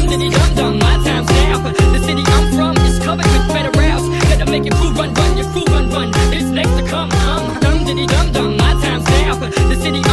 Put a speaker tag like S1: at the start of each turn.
S1: diddy dum dum, my time's now. The city I'm from is covered with federals. Better make your crew run, run, your crew run, run. It's next to come, dum diddy dum dum, my time's now. The city